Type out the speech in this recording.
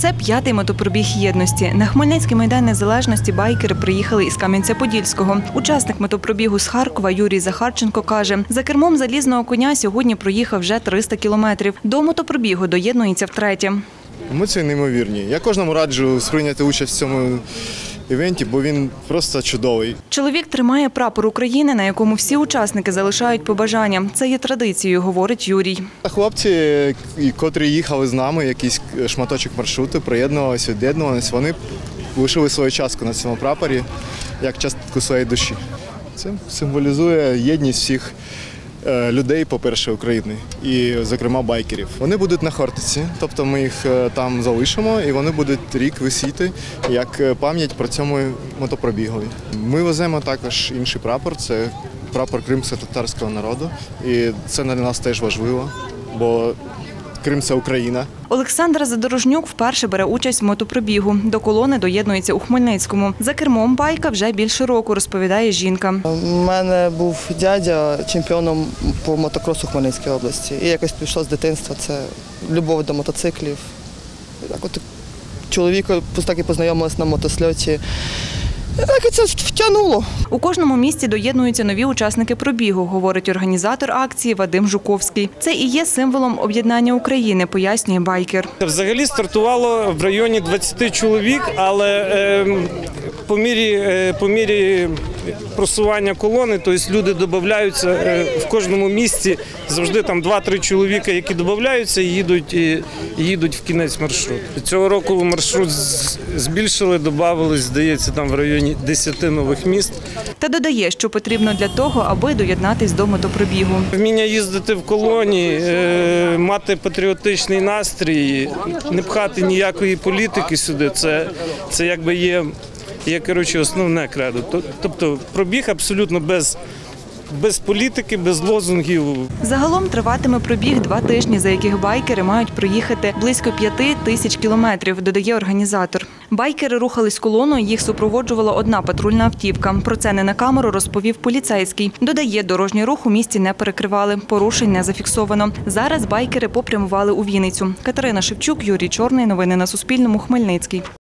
Це 5-й мотопробіг єдності. На Хмельницький майдан Незалежності байкери приїхали із Кам'янця-Подільського. Учасник мотопробігу з Харкова Юрій Захарченко каже, за кермом залізного коня сьогодні проїхав вже 300 кілометрів. До мотопробігу доєднується втретє. Емоції неймовірні. Я кожному раджу сприйняти участь в цьому івенті, бо він просто чудовий. Чоловік тримає прапор України, на якому всі учасники залишають побажання. Це є традицією, говорить Юрій. Хлопці, котрі їхали з нами, якийсь шматочок маршруту, приєднувалися, від'єднувалися, вони лишили свою частку на цьому прапорі, як частку своєї душі. Це символізує єдність всіх людей, по-перше, України і, зокрема, байкерів. Вони будуть на Хортиці, тобто ми їх там залишимо і вони будуть рік висіти як пам'ять про цьому мотопробігові. Ми веземо також інший прапор, це прапор кримськотатарського народу, і це для нас теж важливо, бо Крим – це Україна. Олександр Задорожнюк вперше бере участь в мотопробігу. До колони доєднується у Хмельницькому. За кермом байка вже більше року, розповідає жінка. У мене був дядя чемпіоном по мотокросу Хмельницькій області. І якось пішло з дитинства. Це любов до мотоциклів. Так от чоловіка так і познайомилися на мотосльоті. І так і це втягнуло. У кожному місті доєднуються нові учасники пробігу, говорить організатор акції Вадим Жуковський. Це і є символом об'єднання України, пояснює байкер. Взагалі стартувало в районі 20 чоловік, але по мірі просування колони, тобто люди додаються в кожному місті, завжди там 2-3 чоловіка, які додаються і їдуть в кінець маршруту. Цього року маршрут збільшили, додавалось, здається, там в районі 10 нових міст. Та додає, що потрібно для того, аби доєднатись до мотопробігу. Вміння їздити в колоні, мати патріотичний настрій, не пхати ніякої політики сюди, це якби є основне кредо. Тобто пробіг абсолютно без політики, без лозунгів. Загалом триватиме пробіг 2 тижні, за яких байкери мають проїхати близько 5 тисяч кілометрів, додає організатор. Байкери рухались колоною, їх супроводжувала одна патрульна автівка. Про це не на камеру розповів поліцейський. Додає, дорожній рух у місті не перекривали, порушень не зафіксовано. Зараз байкери попрямували у Вінницю. Катерина Шевчук, Юрій Чорний. Новини на Суспільному. Хмельницький.